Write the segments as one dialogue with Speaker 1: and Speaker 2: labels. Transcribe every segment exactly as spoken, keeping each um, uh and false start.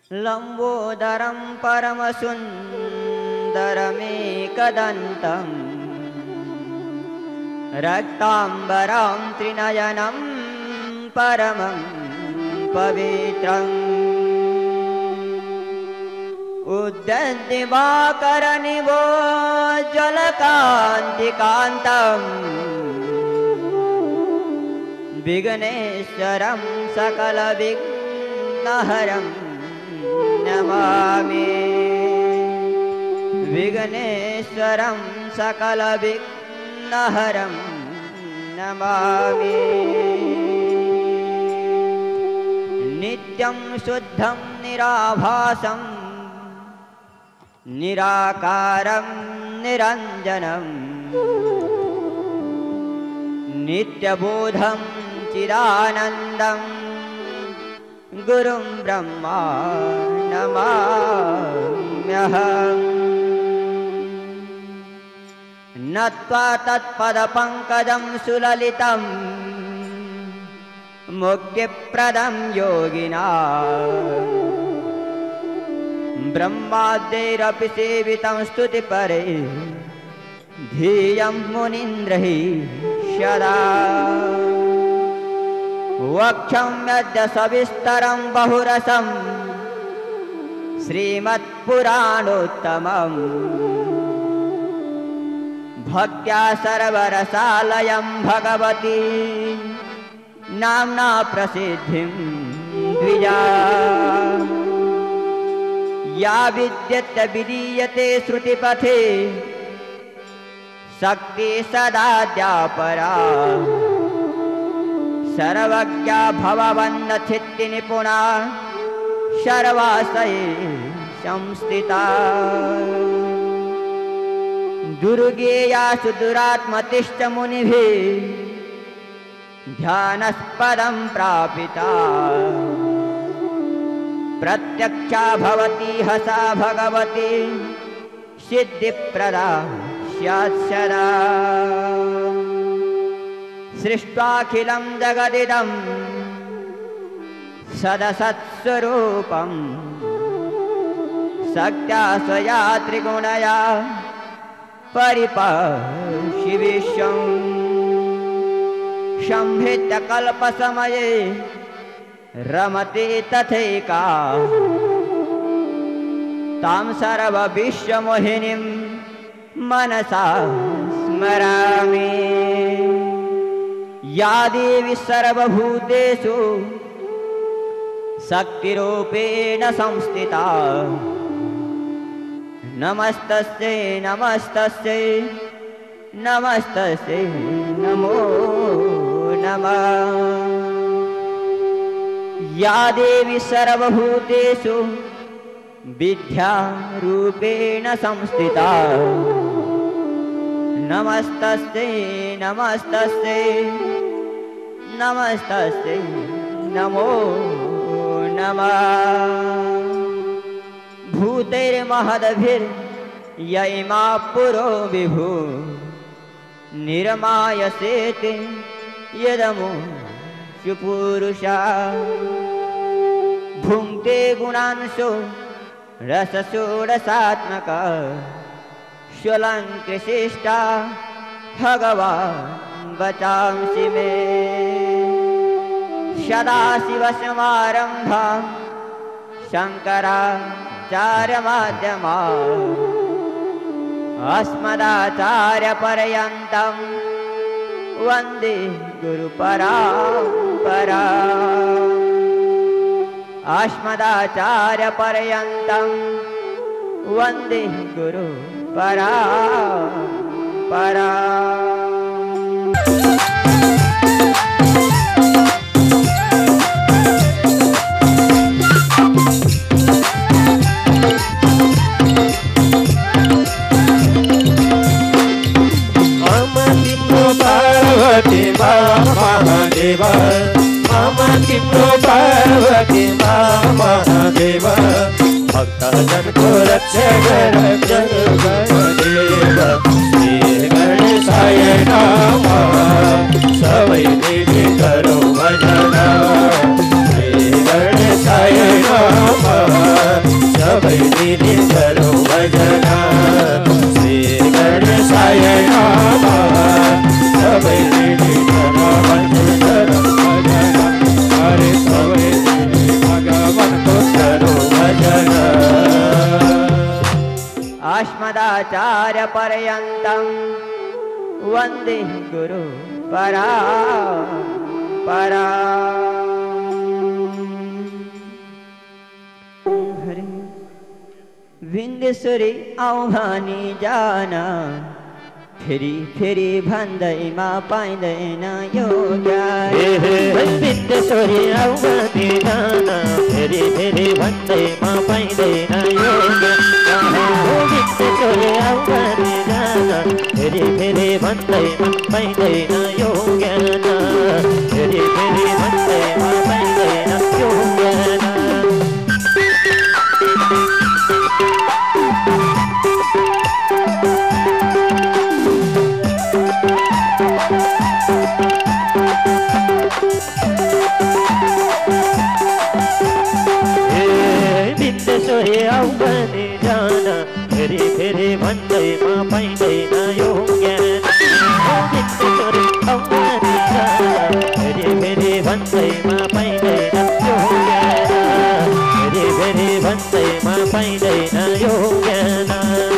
Speaker 1: लंबोदरं परमसुन्दरमेकदन्तं रक्ताम्बरं त्रिनयनं परमं पवित्रम् उद्यद्दिवाकरनिभोज्ज्वलकान्तिकान्तं विघ्नेश्वरं सकलविघ्नहरं नमामि। विघ्नेश्वरं सकलविघ्नहरं नमामि। नित्यं शुद्धं निराभासं निराकारं निरञ्जनं नित्यबोधं चिदानन्दं गुरुं ब्रह्मा नमाम्यहम्। नत्वा तत्पदपङ्कजं सुललितं मुक्तिप्रदं योगिनां ब्रह्माद्यैरपि सेवितं स्तुतिपरे धियं मुनीन्द्रैः सदा। वक्षं यद्य सविस्तरं बहुरसं श्रीमत्पुराणोत्तमम् भक्त्या सर्वरसालयं भगवती नाम्ना प्रसिद्धिं द्विजा। या विद्यते विदीयते श्रुतिपथे शक्ति सदा द्यापरा। सर्वज्ञा भववन्नचित्ति निपुणा सर्वाशये संस्थिता। दुर्गेयासु दुरात्मतिष्ठ मुनिभिः ध्यानस्पदं प्रापिता। प्रत्यक्षा भवती हसा भगवती सिद्धिप्रदा स्यात् सदा। सृष्ट्वाखिलं जगदिदं सदसत्स्वरूपं शक्त्या स्वया त्रिगुणया परिपाहि विश्वं। संहृत्य कल्पसमये रमते तथैका तां सर्वविश्वमोहिनीं मनसा स्मरामि। या देवी सर्वभूतेषु शक्तिरूपेण संस्थिता। नमस्तस्यै नमस्तस्यै नमस्तस्यै नमो नमः। या देवी सर्वभूतेषु विद्यारूपेण संस्थिता। नमस्तस्यै नमस्तस्यै नमस्तस्यै नमो नमः। भूतैर्महद्भिर्य इमा पुरो विभु निर्मायसेते यदमो सुपुरुषा। भुङ्क्ते गुणांशो रसषोडशात्मका स्वलङ्कृशिष्टा भगवान् बचांसि मे। सदाशिवसमारम्भां शङ्कराचार्यमध्यमाम् अस्मदाचार्यपर्यन्तं वन्दे गुरुपरम्पराम्। अस्मदाचार्यपर्यन्तं वन्दे गुरुपरम्पराम्।
Speaker 2: पार्वती महादेव मम किम्रो पार्वती महादेव भक्तजन को रक्षक रक्षक गणदेव। श्री गणेशाय नमः सबै देवी करो भजन। श्री गणेशाय नमः
Speaker 1: अस्मदाचार्यपर्यन्तं वन्दे गुरु परम्परा। विन्देश्वरी आऊ भनी जान फेरि फेरि भन्दैमा पाइँदैन यो ज्ञान।
Speaker 2: विन्देश्वरी आऊ भनी जान फेरि फेरि भन्दैमा पाइँदैन यो ज्ञान। विन्देश्वरी आऊ भनी जान फेरि फेरि भन्दैमा पाइँदैन यो ज्ञान। फेरि फेरि भन्दैमा पाइँदैन यो ज्ञान। विन्देश्वरी आऊ भनी जान फेरि फेरि भन्दैमा पाइँदैन यो ज्ञान। विन्देश्वरी आऊ भनी जान फेरि फेरि भन्दैमा पाइँदैन यो ज्ञान। फेरि फेरि भन्दैमा पाइँदैन यो ज्ञान।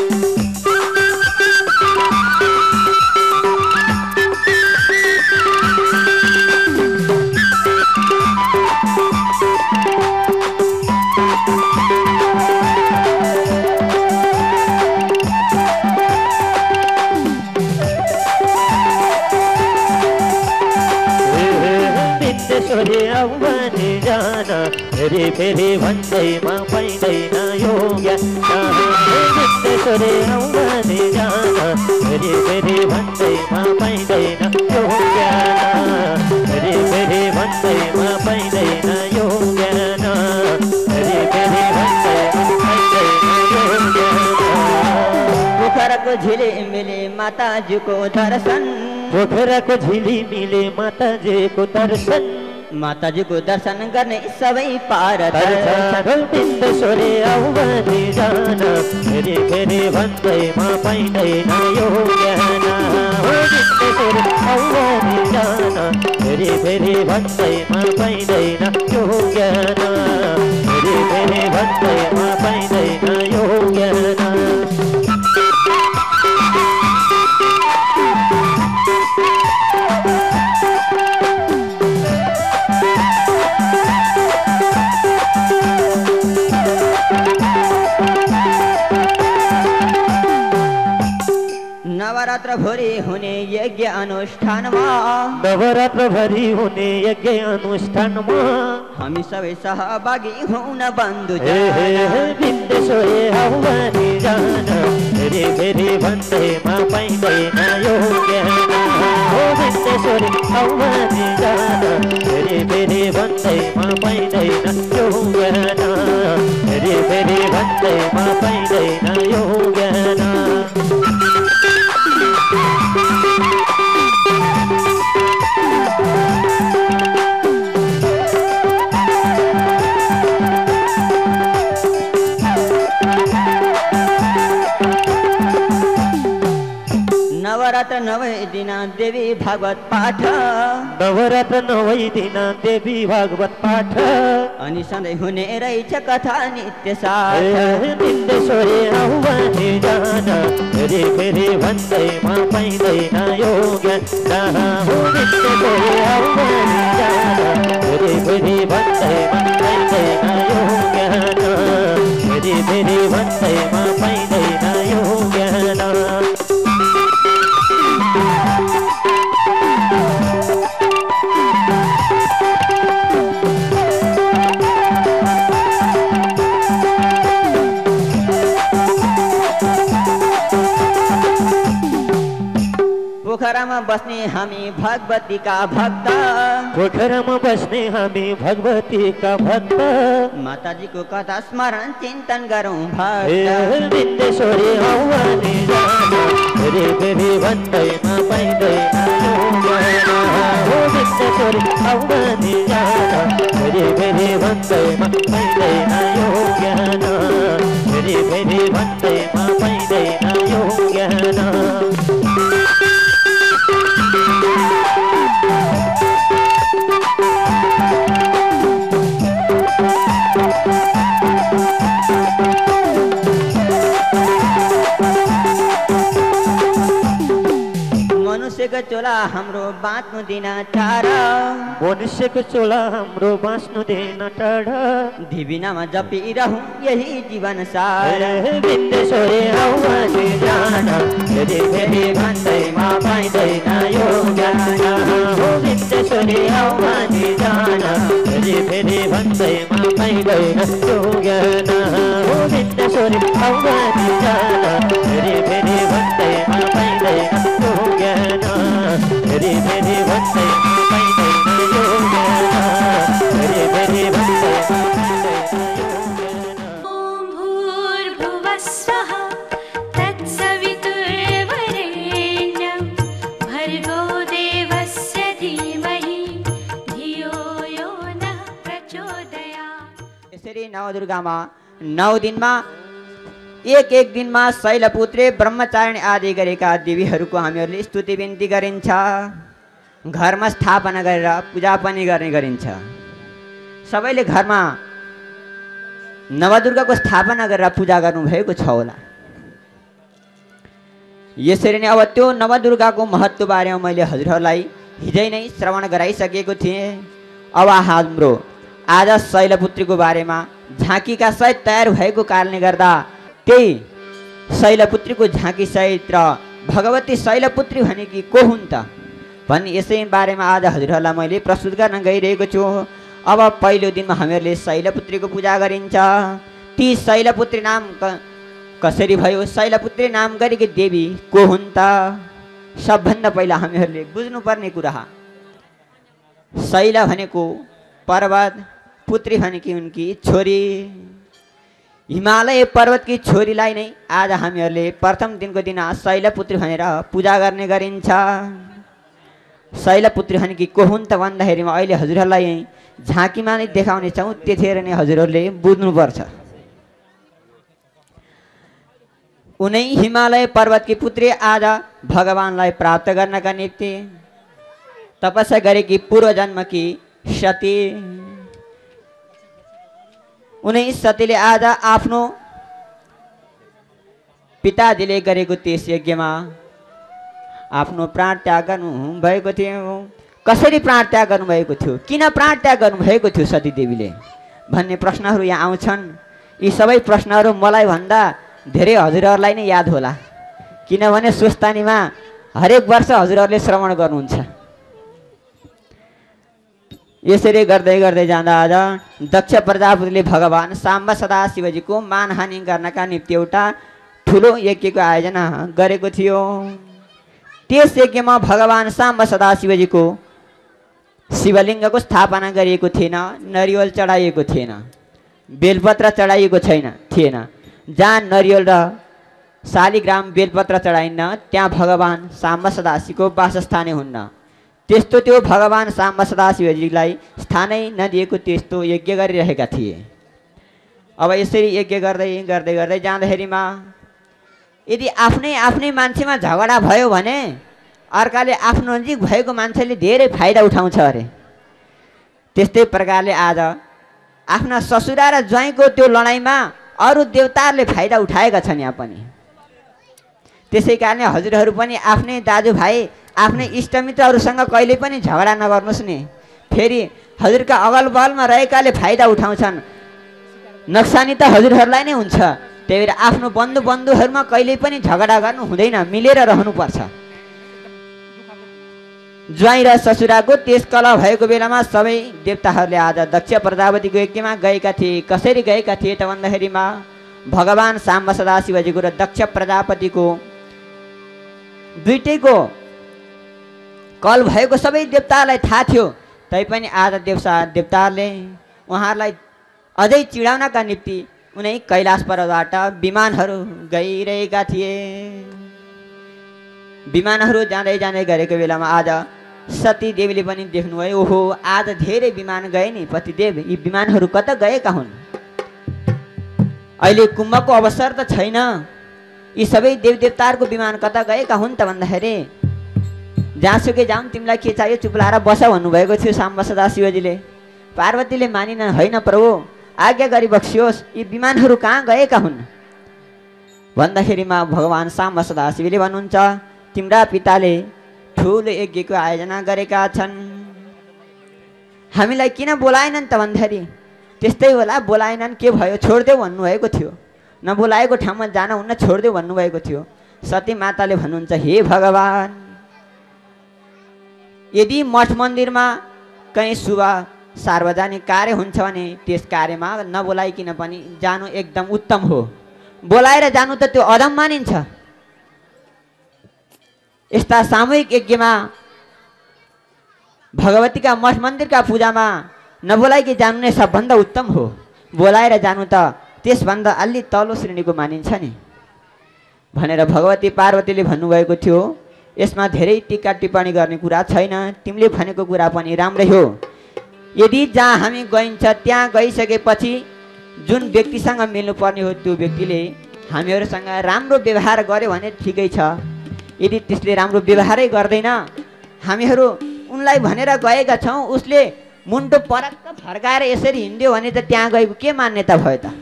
Speaker 2: विन्देश्वरी आऊ भनी जान फेरि फेरि भन्दैमा पाइँदैन यो ज्ञान। विन्देश्वरी आऊ भनी जान फेरि फेरि भन्दैमा पाइँदैन यो ज्ञान। फेरि फेरि भन्दैमा पाइँदैन यो ज्ञान। फेरि फेरि भन्दैमा पाइँदैन यो ज्ञान।
Speaker 1: पोखराको झिले मिले माताजीको दर्शन।
Speaker 2: पोखराको झिली मिले माताजीको दर्शन।
Speaker 1: माताजीको दर्शन गर्ने सबै पार
Speaker 2: विन्देश्वरी आऊ भनी जान फेरि फेरि भन्दैमा पाइँदैन यो ज्ञान। विन्देश्वरी आऊ भनी जान फेरि फेरि भन्दैमा पाइँदैन यो ज्ञान। फेरि फेरि भन्दैमा पाइँदैन यो ज्ञान।
Speaker 1: नवरात्र भरि हुने यज्ञ अनुष्ठानमा।
Speaker 2: नवरात्र भरि हुने यज्ञ अनुष्ठानमा
Speaker 1: हामी सबै सहभागी हुन बन्धु।
Speaker 2: विन्देश्वरी आऊ भनी जान फेरि फेरि भन्दैमा पाइँदैन यो ज्ञान। विन्देश्वरी आऊ भनी जान फेरि फेरि भन्दैमा पाइँदैन यो ज्ञान। फेरि फेरि भन्दैमा पाइँदैन यो ज्ञान।
Speaker 1: नवरात्र नवै दिन देवी भागवत पाठ।
Speaker 2: नवरात्र नवै दिन देवी भागवत पाठ।
Speaker 1: अनि सधैँ हुने रहेछ कथा नित्य साथ।
Speaker 2: विन्देश्वरी आऊ भनी जान फेरि फेरि भन्दैमा पाइँदैन यो ज्ञान। विन्देश्वरी आऊ भनी जान फेरि फेरि भन्दैमा पाइँदैन यो ज्ञान। फेरि फेरि भन्दैमा पाइँदैन यो ज्ञान।
Speaker 1: पोखरामा बस्ने हामी भगवतीका भक्त।
Speaker 2: पोखरामा बस्ने हामी भगवतीका भक्त।
Speaker 1: माताजीको कथा स्मरण चिन्तन गरौँ भक्त।
Speaker 2: विन्देश्वरी आऊ भनी जान फेरि फेरि भन्दैमा पाइँदैन यो ज्ञान। विन्देश्वरी आऊ भनी जान फेरि फेरि भन्दैमा पाइँदैन यो ज्ञान। फेरि फेरि भन्दैमा पाइँदैन यो ज्ञान।
Speaker 1: चोला हाम्रो बाँच्नु दिन टाढा
Speaker 2: मनुष्यको चोला हाम्रो बाँच्नु दिन टाढा
Speaker 1: दिविनामा जपिरहँ यही जीवन सार
Speaker 2: बिन्देश्वरी आउमाथि जान फेरि फेरि भन्दैमा पाइँदैन यो ज्ञान हो बिन्देश्वरी आउमाथि जान फेरि फेरि भन्दैमा पाइँदैन यो ज्ञान हो बिन्देश्वरी आउमाथि जान फेरि फेरि भन्दैमा पाइँदैन यो ज्ञान फेरि फेरि भन्दैमा पाइँदैन यो ज्ञान फेरि फेरि भन्दैमा
Speaker 1: नवदुर्गामा नौ दिनमा एक एक दिनमा शैलपुत्री ब्रह्मचारिणी आदि गरेका देवीहरूको हामीहरूले स्तुति बिन्ती गरिन्छ घरमा स्थापना गरेर पूजा पनि गर्ने गरिन्छ सबैले घरमा नवदुर्गाको स्थापना गरेर पूजा गर्नुभएको छ होला यसरी नै अब त्यो नवदुर्गाको महत्त्व बारेमा मैले हजुरहरूलाई हिजै नै श्रवण गराइसकेको थिएँ अब हाम्रो आज शैलपुत्रीको बारेमा झाँकीका सहित तयार भएको कारणले गर्दा त्यही शैलपुत्रीको झाँकी सहित र भगवती शैलपुत्री भनेकी को हुन् त भन्ने यसै बारेमा आज हजुरहरूलाई मैले प्रस्तुत गर्न गइरहेको छु अब पहिलो दिनमा हामीहरूले शैलपुत्रीको पूजा गरिन्छ ती शैलपुत्री नाम कसरी भयो शैलपुत्री नाम गरेकी देवी को हुन् त सबभन्दा पहिला हामीहरूले बुझ्नुपर्ने कुरा शैल भनेको पर्वत पुत्री भनेकी उनकी छोरी हिमालय पर्वतकी छोरीलाई नै आज हामीहरूले प्रथम दिनको दिन शैलपुत्री भनेर पूजा गर्ने गरिन्छ शैलपुत्री भनेकी को हुन् त भन्दाखेरिमा अहिले हजुरहरूलाई झाँकीमा नै देखाउनेछौँ त्यतिखेर नै हजुरहरूले बुझ्नुपर्छ उनै हिमालय पर्वतकी पुत्री आज भगवानलाई प्राप्त गर्नका निम्ति तपस्या गरेकी पूर्व जन्मकी सती उनै सतीले आज आफ्नो पिताजीले गरेको त्यस यज्ञमा आफ्नो प्राण त्याग गर्नु भएको थियो कसरी प्राण त्याग गर्नुभएको थियो किन प्राण त्याग गर्नुभएको थियो सती देवीले भन्ने प्रश्नहरू यहाँ आउँछन् यी सबै प्रश्नहरू मलाई भन्दा धेरै हजुरहरूलाई नै याद होला किनभने सुस्तानीमा हरेक वर्ष हजुरहरूले श्रवण गर्नुहुन्छ यसरी गर्दै गर्दै जाँदा आज दक्ष प्रजापतिले भगवान साम्ब सदाशिवजीको मानहानि गर्नका निम्ति एउटा ठुलो यज्ञको आयोजना गरेको थियो त्यस यज्ञमा भगवान साम्ब सदाशिवजीको शिवलिङ्गको स्थापना गरिएको थिएन नरिवल चढाइएको थिएन बेलपत्र चढाइएको छैन थिएन जहाँ नरिवल र शालिग्राम बेलपत्र चढाइन्न त्यहाँ भगवान साम्ब सदाशिवको वासस्थानै हुन्न त्यस्तो त्यो भगवान साम्ब सदाशिवजीलाई स्थानै नदिएको त्यस्तो यज्ञ गरिरहेका थिए अब यसरी यज्ञ गर्दै गर्दै गर्दै जाँदाखेरिमा यदि आफ्नै आफ्नै मान्छेमा झगडा भयो भने अर्काले आफ्नो नजिक भएको मान्छेले धेरै फाइदा उठाउँछ अरे त्यस्तै प्रकारले आज आफ्ना ससुरा र ज्वाइँको त्यो लडाइँमा अरू देवताहरूले फाइदा उठाएका छन् यहाँ पनि त्यसै कारणले हजुरहरू पनि आफ्नै दाजुभाइ आफ्नै इष्टमित्रहरूसँग कहिले पनि झगडा नगर्नुहोस् नि फेरि हजुरका अगल बगलमा रहेकाले फाइदा उठाउँछन् नक्सानी त हजुरहरूलाई नै हुन्छ त्यही भएर आफ्नो बन्धु बन्धुहरूमा कहिले पनि झगडा गर्नु हुँदैन मिलेर रहनुपर्छ ज्वाइँ र ससुराको त्यस कलह भएको बेलामा सबै देवताहरूले आज दक्ष प्रजापतिको यज्ञमा गएका थिए कसरी गएका थिए त भन्दाखेरिमा भगवान साम्ब सदाशिवजीको र दक्ष प्रजापतिको दुईटैको कल भएको सबै देवतालाई थाहा थियो तैपनि आज देवसा देवताहरूले उहाँहरूलाई अझै चिडाउनका निम्ति उनै कैलाश पर्वतबाट विमानहरू गइरहेका थिए विमानहरू जाँदै जाँदै गरेको बेलामा आज सती देवीले पनि देख्नुभयो ओहो आज धेरै विमान गए नि पतिदेव यी विमानहरू कता गएका हुन् अहिले कुम्भको अवसर त छैन यी सबै देवदेवताहरूको विमान कता गएका हुन् त भन्दाखेरि जहाँसुकै जाउँ तिमीलाई के चाहियो चुप लाएर बस भन्नुभएको थियो साम्ब सदाशिवजीले पार्वतीले मानिन होइन प्रभु आज्ञा गरी बक्सियोस् यी विमानहरू कहाँ गएका हुन् भन्दाखेरिमा भगवान साम्ब सदाशिवले भन्नुहुन्छ तिम्रा पिताले ठुलो यज्ञको आयोजना गरेका छन्। हामीलाई किन बोलाएनन् त भन्दाखेरि त्यस्तै होला, बोलाएनन् के भयो छोड्देऊ भन्नुभएको थियो, नबोलाएको ठाउँमा जान हुन्न छोड्देऊ भन्नुभएको थियो। सती माताले भन्नुहुन्छ हे भगवान, यदि मठ मन्दिरमा कहीँ शुभ सार्वजनिक कार्य हुन्छ भने त्यस कार्यमा नबोलाइकन पनि जानु एकदम उत्तम हो। बोलाएर जानु त त्यो अधम मानिन्छ। यस्ता सामूहिक यज्ञमा भगवतीका मठ मन्दिरका पूजामा नबोलाइकन जानु नै सबभन्दा उत्तम हो। बोलाएर जानु त त्यसभन्दा अलि तल्लो श्रेणीको मानिन्छ नि भनेर भगवती पार्वतीले भन्नुभएको थियो। यसमा धेरै टीका टिप्पणी गर्ने कुरा छैन, तिमीले भनेको कुरा पनि राम्रै हो। यदि जहाँ हामी गइन्छ त्यहाँ गइसकेपछि जुन व्यक्तिसँग मिल्नुपर्ने हो त्यो व्यक्तिले हामीहरूसँग राम्रो व्यवहार गर्यो भने ठिकै छ। यदि त्यसले राम्रो व्यवहारै गर्दैन, हामीहरू उनलाई भनेर गएका छौँ, उसले मुन्टो परक्क फर्काएर यसरी हिँड्यो भने त त्यहाँ गएको के मान्यता भयो त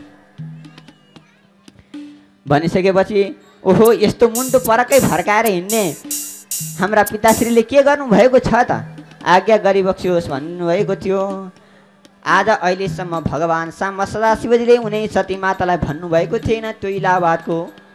Speaker 1: भनिसकेपछि ओहो यस्तो मुन्टो परक्कै फर्काएर हिँड्ने हाम्रा पिताश्रीले के गर्नुभएको छ त, आज्ञा गरिबक्सियोस् भन्नुभएको थियो। आज अहिलेसम्म भगवान साम्ब सदाशिवजीले उनी सती मातालाई भन्नुभएको थिएन त्यो इलाहाबादको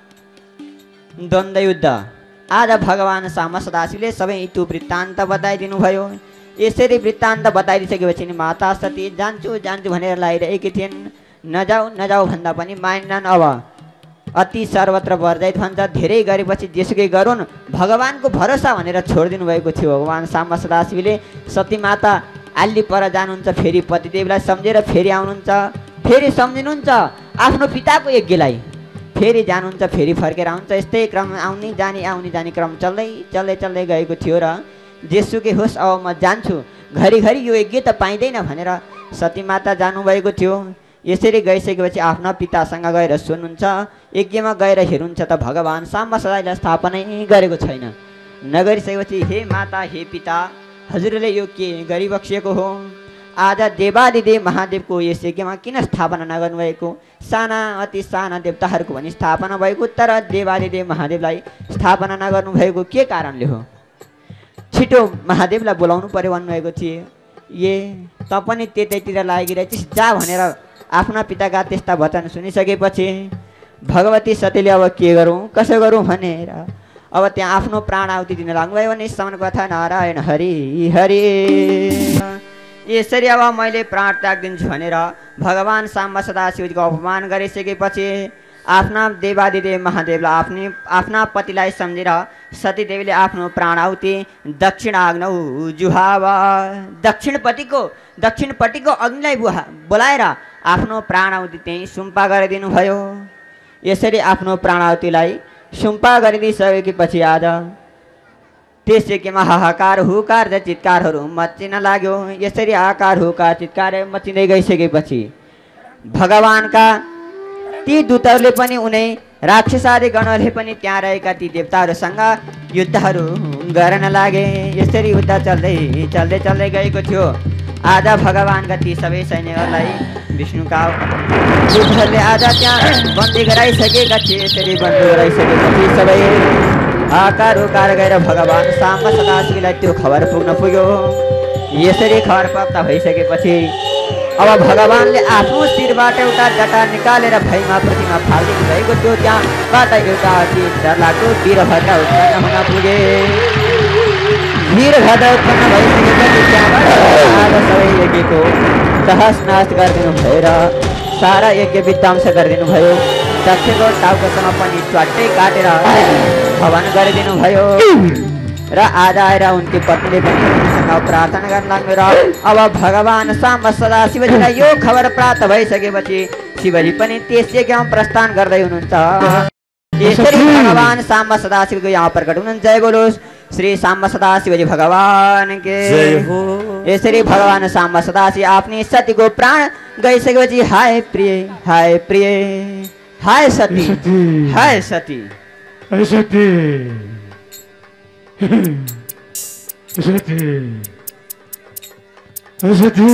Speaker 1: द्वन्द्व युद्ध। आज भगवान साम्ब सदाशिवले सबै त्यो वृत्तान्त बताइदिनु भयो। यसरी वृत्तान्त बताइदिसकेपछि माता सती जान्छु जान्छु भनेर लागिरहेकी थिइन्। नजाऊ नजाऊ भन्दा पनि मानिनन्। अब अति सर्वत्र वर्जित भन्छ, धेरै गरेपछि जेसुकै गरून् भगवानको भरोसा भनेर छोडिदिनु भएको थियो। भगवान साम्ब सदाशिवले सती माता आल्ली पर जानुहुन्छ, फेरि पतिदेवलाई सम्झेर फेरि आउनुहुन्छ, फेरि सम्झिनुहुन्छ आफ्नो पिताको यज्ञलाई, फेरि जानुहुन्छ, फेरि फर्केर आउँछ। यस्तै क्रम आउने जाने आउने जाने क्रम चल्दै चल्दै चल्दै गएको थियो र जेसुकै होस् अब म जान्छु, घरिघरि यो यज्ञ त पाइँदैन भनेर सती माता जानुभएको थियो। यसरी गइसकेपछि आफ्ना पितासँग गएर सुन्नुहुन्छ, यज्ञमा गएर हेर्नुहुन्छ त भगवान साम्ब सदाशिवले स्थापनै गरेको छैन। नगरिसकेपछि हे माता हे पिता हजुरले यो के गरिबक्सिएको हो? आज देवादिदेव महादेवको यस यज्ञमा किन स्थापना नगर्नुभएको? साना अति साना देवताहरूको पनि स्थापना भएको, तर देवादिदेव महादेवलाई स्थापना नगर्नुभएको के कारणले हो? छिटो महादेवलाई बोलाउनु पर्यो भन्नुभएको थिए। ए त पनि त्यतैतिर लागिरहेछिस्, जा भनेर आफ्ना पिताका त्यस्ता वचन सुनिसकेपछि भगवती सतीले अब के गरौँ कसो गरौँ भनेर अब त्यहाँ आफ्नो प्राण आहुति दिन लाग्नुभयो भने समन कथा नारायण हरि हरि। यसरी अब मैले प्राण त्याग दिन्छु भनेर भगवान साम्ब सदाशिवजीको अपमान गरिसकेपछि आफ्ना देवादिदेव महादेवलाई आफ्नी आफ्ना पतिलाई सम्झेर सतीदेवीले आफ्नो प्राण आहुति दक्षिण आग्नौ जुहाव दक्षिणपट्टिको दक्षिणपट्टिको अग्निलाई बुहा बोलाएर आफ्नो प्राण आहुति त्यहीँ सुम्पा गरिदिनु भयो। यसरी आफ्नो प्राण आहुतिलाई सुम्पा गरिदिइसकेपछि आज त्यस यज्ञमा हाहाकार हुकार र चित्कारहरू मचिन लाग्यो। यसरी हाहाकार हुकार चित्कार मचिँदै गइसकेपछि भगवानका ती दूतहरूले पनि उनी राक्षसादी गणहरूले पनि त्यहाँ रहेका ती देवताहरूसँग युद्धहरू गर्न लागे। यसरी युद्ध चल्दै चल्दै चल्दै गएको थियो। आज भगवानका ती सबै सैन्यहरूलाई विष्णुका दूतहरूले आज त्यहाँ बन्दी गराइसकेका थिए। यसरी बन्दी गराइसकेपछि सबै आकार उकार गएर भगवान साम्ब सदाशिवलाई त्यो खबर पुग्न पुग्यो। यसरी खबर प्राप्त भइसकेपछि अब भगवानले आफ्नो शिरबाट एउटा जटा निकालेर भैमा प्रतिमा फालिदिनु भएको थियो। त्यहाँबाट एउटा अति डरलाग्दो वीरभद्र उत्पन्न हुन पुगे। वीरभद्र उत्पन्न भइसकेपछि त्यहाँबाट आज सबै यज्ञको तहस नहस गरिदिनु भयो र सारा यज्ञ विध्वंस गरिदिनु भयो। दक्षको टाउकोसँग पनि च्वाट्टै काटेर हवन गरिदिनु भयो र आज आएर उनकी पत्नीले पनि प्रार्थना गर्न लाग्यो र अब भगवान साम्ब सदाशिवजीलाई यो खबर प्राप्त भइसकेपछि शिवजी पनि त्यस यज्ञमा प्रस्थान गर्दै हुनुहुन्छ। यसरी भगवान साम्ब सदाशिवको यहाँ प्रकट हुनुहुन्छ। जय बोलो श्री साम्ब सदाशिवजी भगवान के। यसरी भगवान साम्ब सदाशिव आफ्नी सतीको प्राण गइसकेपछि हाय प्रिय हाय प्रिय हाय सती हाय सती
Speaker 3: सती सती सती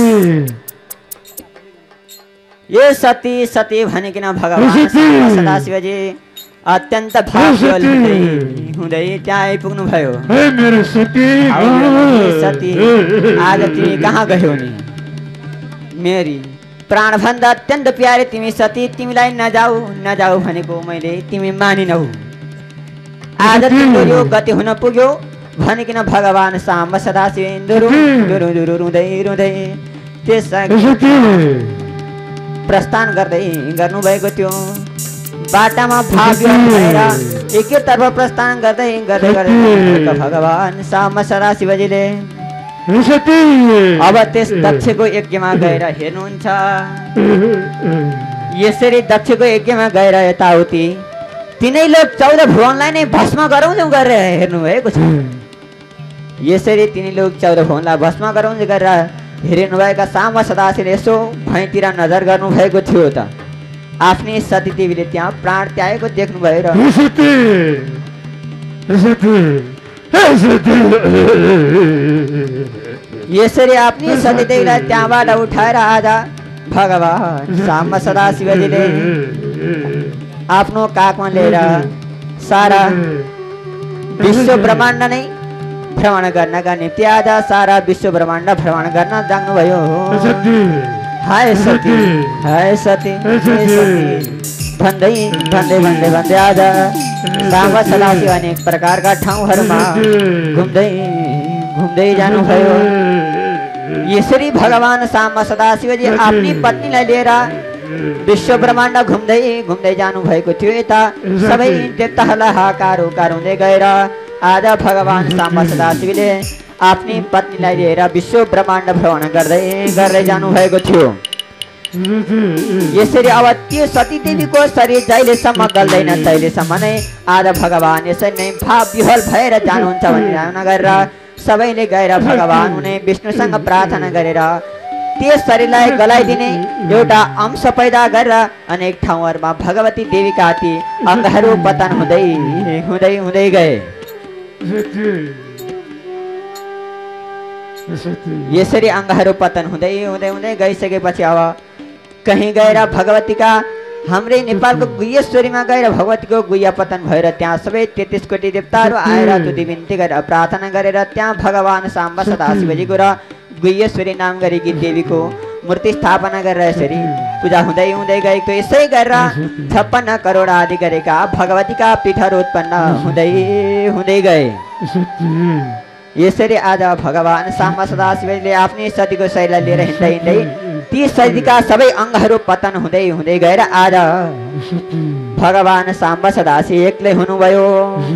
Speaker 1: ये सती सती भनिकन भगवान साम्ब सदाशिवजी अत्यन्त भावुक हुँदै त्यहाँ आइपुग्नु भयो।
Speaker 3: ए मेरो सती
Speaker 1: आओ मेरी सती, आज तिमी कहाँ गयौ नि मेरी प्राणभन्दा अत्यन्त प्यारे तिमी सती, तिमीलाई नजाऊ नजाऊ भनेको मैले तिमी मानिनौ। आज तिम्रो यो गति हुन पुग्यो भनिकन भगवान साम्ब सदाशिव इन्दुरु दुरु दुरु रुँदै रुँदै त्यस प्रस्थान गर्दै गर्नुभएको थियो। बाटामा भाव्य भएर एकैतर्फ प्रस्थान गर्दै गर्दै गर्दै भगवान साम्ब सदाशिवजीले अब त्यस दक्षको यज्ञमा गएर हेर्नुहुन्छ। यसरी दक्षको यज्ञमा गएर यताउति तिनै लोक चौध भुवनलाई नै भस्म गराउँदै गरेर हेर्नु भएको छ। यसरी तिनी लोक चौध भुवनलाई भस्म गराउँदै गरेर हेरिनुभएका साम्ब सदाशिवले यसो भैँतिर नजर गर्नुभएको थियो त आफ्नै सतीदेवीले त्यहाँ प्राण त्यागेको देख्नुभयो र यसरी आफ्नै सतीदेवीलाई त्यहाँबाट उठाएर आज भगवान साम्ब सदाशिवजीले आफ्नो काखमा लिएर सारा विश्व ब्रह्माण्ड नै भ्रमण गर्नका निम्ति आज सारा विश्व ब्रह्माण्ड भ्रमण गर्न जानुभयो। हाय सती हाय सती भन्दै भन्दै भन्दै भन्दै आज साम्ब सदाशिव अनेक प्रकारका ठाउँहरूमा घुम्दै घुम्दै जानुभयो। यसरी भगवान साम्ब सदाशिवजी आफ्नी पत्नीलाई लिएर विश्व ब्रह्माण्ड घुम्दै घुम्दै जानु भएको थियो। यता सबै देवताहरूलाई हाकार हुकार हुँदै गएर आज भगवान साम्ब सदाशिवले आफ्नी पत्नीलाई लिएर विश्व ब्रह्माण्ड भ्रमण गर्दै गर्दै जानु भएको थियो। यसरी अब त्यो सतीदेवीको शरीर जहिलेसम्म गल्दैन तहिलेसम्म नै आज भगवान यसरी नै भाव विह्वल भएर जानुहुन्छ भन्ने धारणा गरेर सबैले गएर भगवान हुने विष्णुसँग प्रार्थना गरेर त्यस शरीरलाई गलाइदिने एउटा अंश पैदा गरेर अनेक ठाउँहरूमा भगवती देवीका ती अङ्गहरू पतन हुँदै हुँदै हुँदै गए। यसरी अङ्गहरू पतन हुँदै हुँदै हुँदै गइसकेपछि अब कहीँ गएर भगवतीका हाम्रै नेपालको गुह्येश्वरीमा गएर भगवतीको गुह्य पतन भएर त्यहाँ सबै तेत्तिस कोटी देवताहरू आएर तुति बिन्ती गरेर प्रार्थना गरेर त्यहाँ भगवान साम्ब सदाशिवजीको र गुह्येश्वरी नाम गरेकी देवीको मूर्ति स्थापना गरेर यसरी पूजा हुँदै हुँदै गएको। यसै गरेर छप्पन्न करोड आदि गरेका भगवतीका पीठहरू उत्पन्न हुँदै हुँदै गए। यसरी आज भगवान साम्ब सदाशिवले आफ्नै सतीको शरीरलाई लिएर हिँड्दै हिँड्दै ती सतीका सबै अङ्गहरू पतन हुँदै हुँदै गएर आज भगवान साम्ब सदाशिव एक्लै हुनुभयो।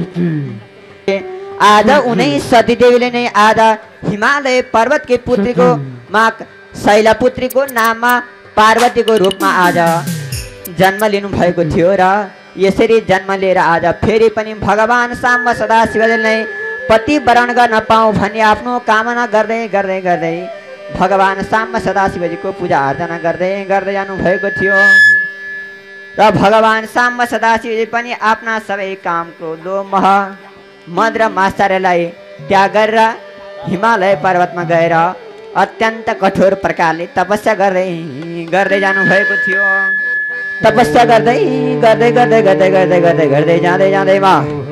Speaker 1: आज उनै सतीदेवीले नै आज हिमालय पर्वतकी पुत्रीको मा शैलपुत्रीको नाममा पार्वतीको रूपमा आज जन्म लिनु भएको थियो र यसरी जन्म लिएर आज फेरि पनि भगवान साम्ब सदाशिवले नै पति वरण गर्न पाऊँ भन्ने आफ्नो कामना गर्दै गर्दै गर्दै भगवान साम्ब सदाशिवजीको पूजा आराधना गर्दै गर्दै जानुभएको थियो। र भगवान साम्ब सदाशिवजी पनि आफ्ना सबै काम क्रोध लोभ मोह मद र मात्सर्यलाई त्याग गरेर हिमालय पर्वतमा गएर अत्यन्त कठोर प्रकारले तपस्या गर्दै गर्दै जानुभएको थियो। तपस्या गर्दै गर्दै गर्दै गर्दै गर्दै गर्दै गर्दै जाँदै जाँदैमा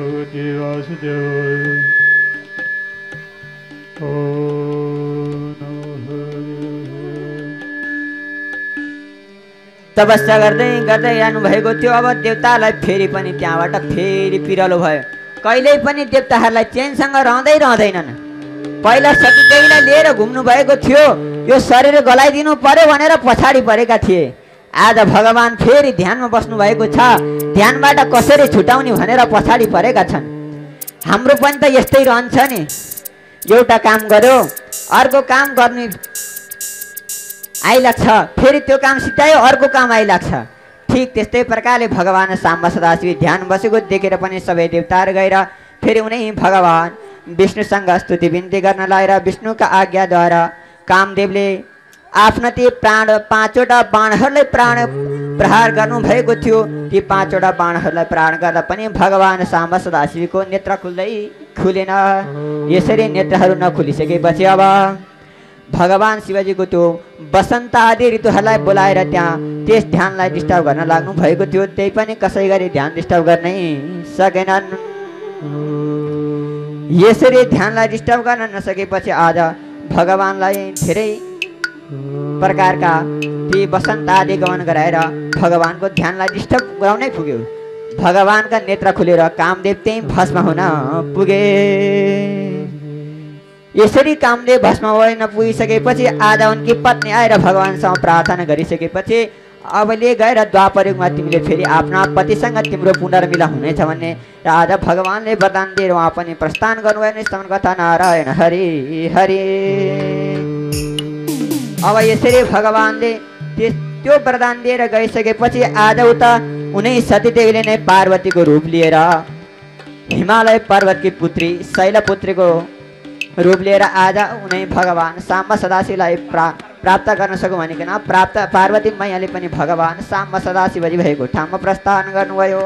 Speaker 1: तपस्या गर्दै गर्दै जानुभएको थियो। अब देवतालाई फेरि पनि त्यहाँबाट फेरि पिरलो भयो। कहिल्यै पनि देवताहरूलाई चेनसँग रहँदै रहँदैनन्। पहिला सतीदेवीलाई लिएर घुम्नु भएको थियो, यो शरीर गलाइदिनु पर्यो भनेर पछाडि परेका थिए। आज भगवान फेरि ध्यानमा बस्नु भएको छ, ध्यानबाट कसरी छुटाउने भनेर पछाडि परेका छन्। हाम्रो पनि त यस्तै रहन्छ नि, एउटा काम गर्यो अर्को काम गर्ने आइलाग्छ, फेरि त्यो काम सिटायो अर्को काम आइलाग्छ। ठीक त्यस्तै प्रकारले भगवान साम्ब सदाशिव ध्यान बसेको देखेर पनि सबै देवताहरू गएर फेरि उनै भगवान विष्णुसँग स्तुति बिन्ती गर्न लागेर विष्णुका आज्ञाद्वारा कामदेवले आफ्ना ती प्राण पाँचवटा बाणहरूलाई प्राण प्रहार गर्नुभएको थियो। ती पाँचवटा बाणहरूलाई प्रहार गर्दा पनि भगवान साम्ब सदाशिवको नेत्र खुल्दै खुलेन। यसरी नेत्रहरू नखुलिसकेपछि अब भगवान शिवजीको त्यो वसन्त आदि ऋतुहरूलाई बोलाएर त्यहाँ त्यस ध्यानलाई डिस्टर्ब गर्न लाग्नु भएको थियो। त्यही पनि कसै गरी ध्यान डिस्टर्ब गर्नै सकेनन्। यसरी ध्यानलाई डिस्टर्ब गर्न नसकेपछि आज भगवानलाई धेरै प्रकारका ती वसन्त आदि गमन गराएर भगवानको ध्यानलाई डिस्टर्ब गराउनै पुग्यो। भगवानका नेत्र खुलेर कामदेव त्यही भस्म हुन पुगे। यसरी कामदेव भस्म हुन पुगिसकेपछि आज उनकी पत्नी आएर भगवानसँग प्रार्थना गरिसकेपछि अबले गएर द्वापर युगमा तिमीले फेरि आफ्ना पतिसँग तिम्रो पुनर्मिलन हुनेछ भन्ने र आज भगवानले वरदान दिएर उहाँ पनि प्रस्थान गर्नुभयो। स्तमन कथा नारायण हरि हरि। अब यसरी भगवानले त्यो वरदान दिएर गइसकेपछि आज उता उनै सतीदेवीले नै पार्वतीको रूप लिएर हिमालय पर्वतकी पुत्री शैलपुत्रीको रूप लिएर आज उनै भगवान साम्ब सदाशिवलाई प्रा प्राप्त गर्न सकौँ भनिकन प्राप्त पार्वती मैयाले पनि भगवान साम्ब सदाशिवजी भएको ठाउँमा प्रस्थान गर्नुभयो।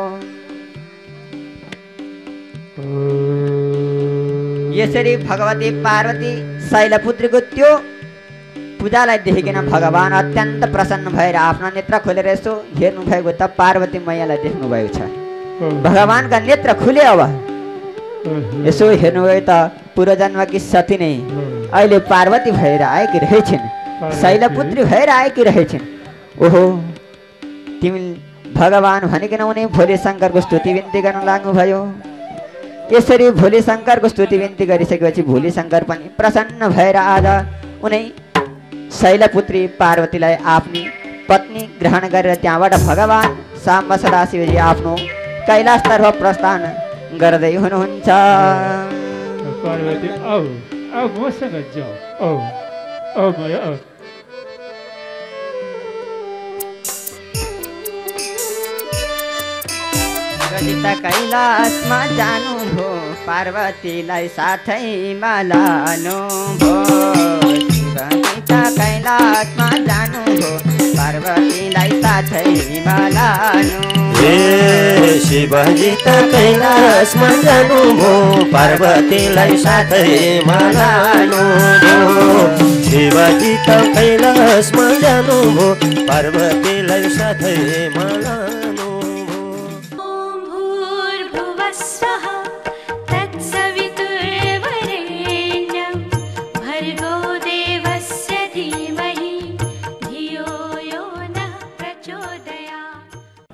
Speaker 1: यसरी भगवती पार्वती शैलपुत्रीको त्यो पूजालाई देखिकन भगवान अत्यन्त प्रसन्न भएर आफ्ना नेत्र खोलेर यसो हेर्नु भएको त पार्वती मैयालाई देख्नु भएको छ। भगवानका नेत्र खुले। अब यसो हेर्नुभयो त पूर्वजन्मकी सती नै अहिले पार्वती भएर आएकी रहेछन्, शैलपुत्री भएर आएकी रहेछन्। ओहो तिमी भगवान भनिकन उनी भोलि शङ्करको स्तुति बिन्ती गर्न लाग्नुभयो। यसरी भोलि शङ्करको स्तुति बिन्ती गरिसकेपछि भोलि शङ्कर पनि प्रसन्न भएर आज उनी शैलपुत्री पार्वतीलाई आफ्नी पत्नी ग्रहण गरेर त्यहाँबाट भगवान साम्ब सदाशिवजी आफ्नो कैलाशतर्फ प्रस्थान गर्दै हुनुहुन्छ।
Speaker 3: पार्वती आऊ आऊ मसँग जाऊ आऊ आऊ माया आऊ।
Speaker 1: गीता कैलाशमा जानु भो पार्वतीलाई साथैमा लानु भो। गीता कैलाशमा जानु भो पार्वतीलाई साथैमा लानु।
Speaker 2: ए शिवजी त कैलाशमा जानु भो पार्वतीलाई साथैमा लानु भो। शिवजी त कैलाशमा जानु भो पार्वतीलाई साथैमा लानु भो।
Speaker 4: ओम भूर्भुवस्सः तत्सवितुर्वरेण्यं भर्गो देवस्य धीमहि धियो यो नः प्रचोदयात्।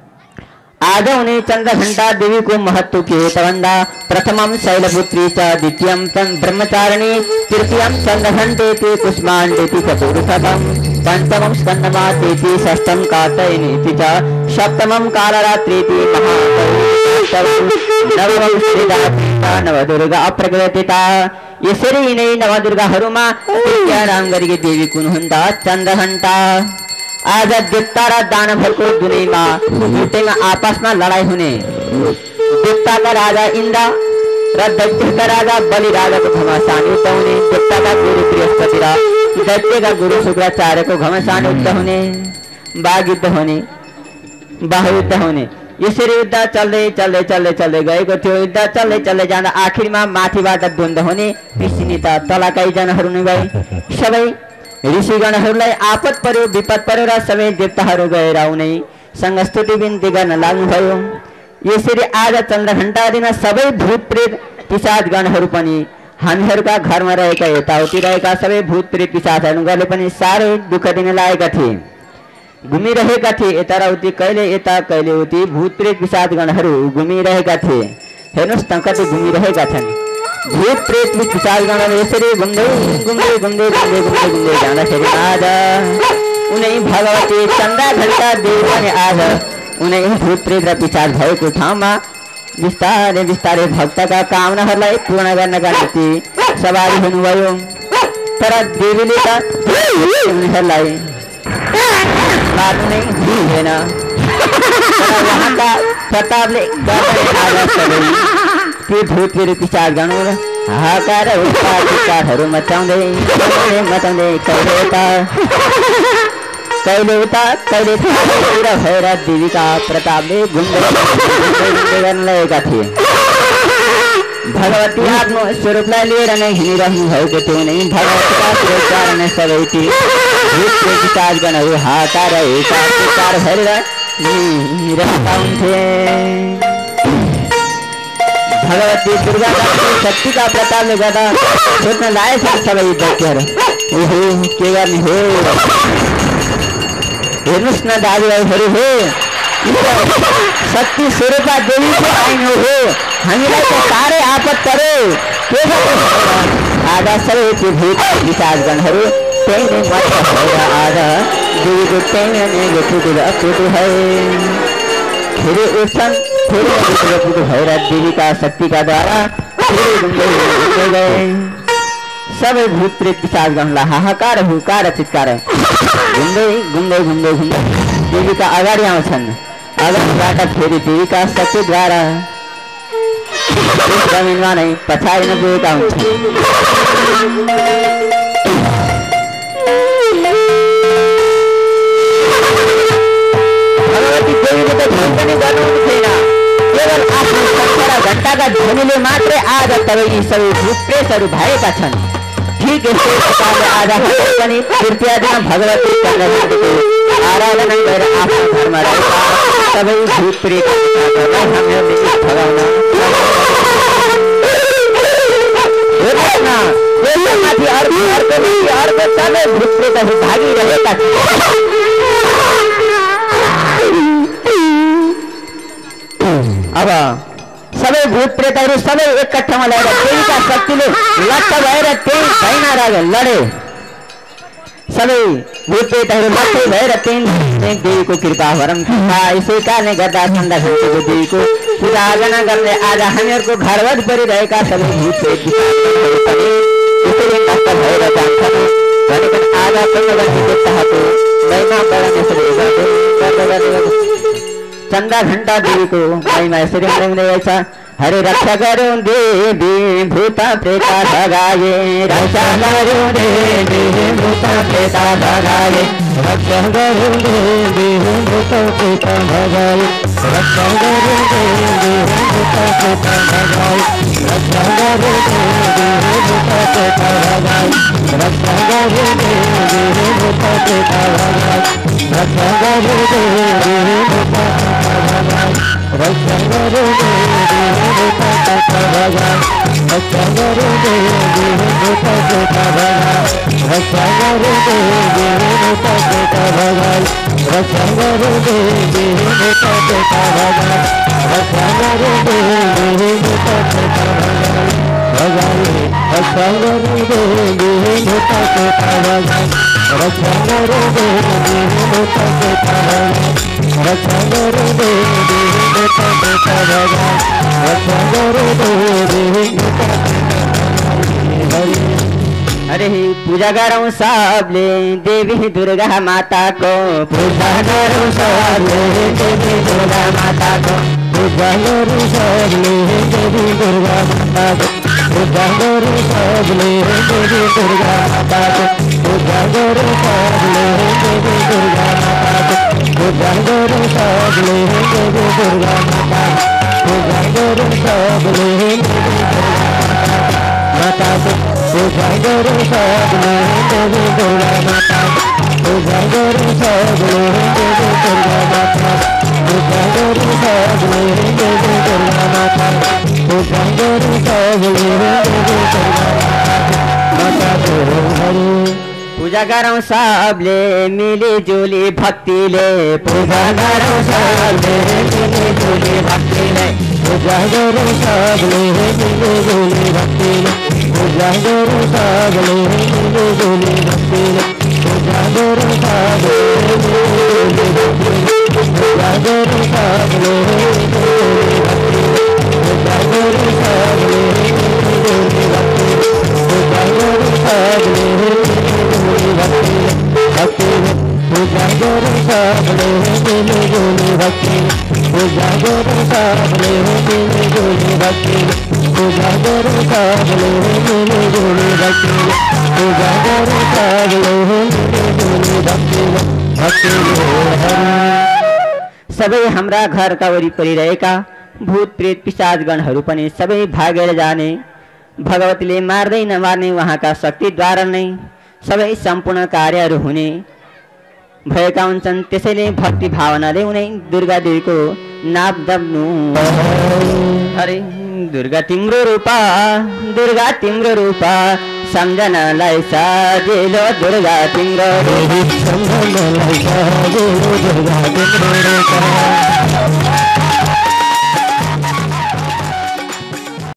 Speaker 1: आज उन्हें चंद्रघंटा देवी को महत्व के तवंदा प्रथमम शैलपुत्री च द्वितीयम तन ब्रह्मचारिणी तृतीयम चंद्रघंटेति कुष्मांडेति चतुर्थम पंचमम स्कंदमातेति षष्ठम कात्यायनीति च सप्तमम कालरात्रीति महाकाली नवमम श्रीदाता नवदुर्गा अप्रकृतिता। यसरी यिनै नवदुर्गाहरूमा तृतीय नाम गरेकी देवी कुन हुँदा चंद्रघंटा। आज देवता र दानवहरूको दुनैमा दुईटैमा आपसमा लडाई हुने। देवताका राजा इन्द्र र दैत्यका राजा बलि राजाको घमासान युद्ध हुने। देवताका गुरु बृहस्पति र दैत्यका गुरु शुक्राचार्यको घमासान युद्ध हुने। बाघ युद्ध हुने, बाहुयुद्ध हुने। यसरी युद्ध चल्दै चल्दै चल्दै चल्दै गएको थियो। युद्ध चल्दै चल्दै जाँदा आखिरमा माथिबाट द्वन्द्व हुने। पिसिनी त तलाकाई जनहरू नै भए। सबै ऋषिगणहरूलाई आपद पर्यो, विपद पर्यो र सबै देवताहरू गएर उनैसँग स्तुति बिन्ती गर्न लाग्नुभयो। यसरी आज चन्द्रघण्टा दिन सबै भूत प्रेत पिशाचगणहरू पनि हामीहरूका घरमा रहेका यताउति रहेका सबै भूत प्रेत पिशाचहरूले पनि साह्रै दुःख दिन लागेका थिए। घुमिरहेका थिए यता र उति, कहिले यता कहिले उति भूत प्रेत पिशाचगणहरू घुमिरहेका थिए। हेर्नुहोस् त कति घुमिरहेका छन् भूत प्रेत पिशाचगणहरू। यसरी घुम्दै घुम्दै घुम्दै घुम्दै घुम्दै घुम्दै जाँदाखेरि आज उनै भगवती चन्द्रघण्टा देवी पनि आज उनै भूत प्रेत र पिशाच भएको ठाउँमा बिस्तारै बिस्तारै भक्तका कामनाहरूलाई पूर्ण गर्नका निम्ति सवारी हुनुभयो। तर देवीले त उनीहरूलाई मार्नु नै दिएन। तर उहाँका प्रतापले आज सबै ती भूत प्रेत पिशाचगणहरू हाहाकार उत्पातहरू मचाउँदै मचाउँदै कहिले उता कहिले उता कहिले पुरा भएर देवीका प्रतापले घुम्दै घुम्दै गर्न लागेका थिए। भगवती आफ्नो स्वरूपलाई लिएर नै हिँडिरहनु भएको थियो नै। भगवतीका स्वरूपद्वारा नै सबै ती भूत प्रेत पिशाचगणहरू हाहाकार उत्पात भएर हिँडिरहेका हुन्थे। भगवती दुर्गा शक्तिका प्रतापले गर्दा सोध्न लागेछन् सबै व्यक्तिहरू। ओहो के गर्ने हो, हेर्नुहोस् न दाजुभाइहरू हो, शक्ति स्वरूपा देवीको आइनु हो, हामीलाई त साह्रै आपत पर्यो। के गर्नु आज सबै त्यो भूत पिशाचगणहरू त्यही नै मत भएर आज देवीको त्यही नै टुटेर टुटु भए। फेरि उठ्छन्, फेरि टुटु भएर देवीका शक्तिका द्वारा फेरि घुम्दै घुम्दै गए। सबै भूत प्रेत पिशाचगणलाई हाहाकार हुकार चित्कार घुम्दै घुम्दै घुम्दै घुम्दै देवीका अगाडि आउँछन्। अगाडिबाट फेरि देवीका शक्तिद्वारा जमिनमा नै पछाडि नपुगेका हुन्छन्। भगवती देवीले त झन् पनि गर्नुहुने छैन, केवल आफ्नो शङ्ख र घण्टाका ध्वनिले मात्रै आज तपाईँ यी सबै भूत प्रेतहरू भएका छन्। ठिक यस्तै प्रकारले आज पनि तृतीय दिन भगवती चन्द्रदेवीको आराधना गरेर आफ्नो घरमा रहेका सबै भूत प्रेतहरूलाई हामीहरूले भगाउन माथि अर्को अर्को अर्को सबै भूत प्रेतहरू भागिरहेका छन्। अब सबै भूत प्रेतहरू सबै एकट्ठामा ल्याएर देवीका शक्तिले लट्ट भएर त्यही भैना लडे। सबै भूत प्रेतहरू लट्टै भएर त्यही देवीको कृपा वरम यसै कारणले गर्दा सन्दा घण्टीको देवीको पूजा आर्चना गर्ने आज हामीहरूको घर वरिपरि रहेका सबै भूत प्रेत पनि यसरी नष्ट भएर जान्छन् भनेको आज चन्द्रघण्टी देवताको महिमा वर्णन यसरी गर्दै चन्दा घण्टा देवीको महिमा यसरी मनाइँदैछ। हरे रक्षा गरौँ देवी भूत प्रेत भगाए, रक्षा गरौँ देवी भूत प्रेत भगाए, रक्षा गरौँ देवी भूत प्रेत भगाए, रक्षा गरौँ देवी भूत प्रेत भगाए, रक्षा गरौँ देवी भूत प्रेत भगाए, रक्षा गरौँ देवी भूत प्रेत भगाए, रक्षा गरौँ देवी भूत भगाए, रक्षा गरौँ देवी भूत प्रेत भगाए, रक्षा गरौँ देवी भूत प्रेत भगाए, रक्षा गरौँ देवी भूत प्रेत भगाए, रक्षा गरौँ देवी भूत प्रेत भगाए, रक्षा गरौँ देवी भूत प्रेत भगाए, रक्षा गरौँ देवी भूत प्रेत भगाए, रक्षा गरौँ देवी भूत प्रेत भगाए, रक्षा गरौँ देवी भूत प्रेत भगाए, रक्षा गरौँ देवी भूत प्रेत। अरे पूजा गरौँ सबले देवी दुर्गा माताको, पूजा गरौँ सबले देवी दुर्गा माताको, पूजा गरौँ सबले देवी दुर्गा माताको, पूजा गरौँ सबले देवी दुर्गा माताको, पूजा गरौँ सबले देवी दुर्गा माताको, पूजा गरौँ सबले देवी दुर्गा माताको, पूजा गरौँ सबले देवी माताको, पूजा गरौँ सबले देवी दुर्गा माताको, पूजा गरौँ सबले देवी दुर्गा माताको, पूजा गरौँ सबले देवी दुर्गा माताको, पूजा गरौँ सबले देवी दुर्गा माताको। पूजा गरौँ सबले मिलिजुली भक्तिले, पूजा गरौँ सबले मिलिजुली भक्तिले, पूजा गरौँ सबले मिलिजुली भक्तिले, पूजा गरौँ सबले मिलिजुली भक्तिले, पूजा गरौँ सबले मिलिजुली भक्तिले, पूजा गरौँ सबले मिलिजुली भक्तिले, पूजा गरौँ सबले मिलिजुली भक्तिले, पूजा गरौँ सबले मिलिजुली भक्तिले, भक्तिले, पूजा गरौँ सबले मिलिजुली भक्तिले, पूजा गरौँ सबले मिलिजुली भक्तिले, पूजा गरौँ सबले मिलिजुली भक्तिले, पूजा गरौँ सबले मिलिजुली भक्तिले, भक्तिले। सबै हाम्रा घरका वरिपरि रहेका भूत प्रेत पिशाचगणहरू पनि सबै भागेर जाने, भगवतीले मार्दै नमार्ने उहाँका शक्तिद्वारा नै सबै सम्पूर्ण कार्यहरू हुने भएका हुन्छन्। त्यसैले भक्ति भावनाले उनै दुर्गा देवीको नाम जप्नु। अरे दुर्गा तिम्रो रूपा दुर्गा तिम्रो रूपा सम्झनलाई सजिलो दुर्गा तिम्रो
Speaker 2: सम्झनलाई सजिलो दुर्गा तिम्रो रूपा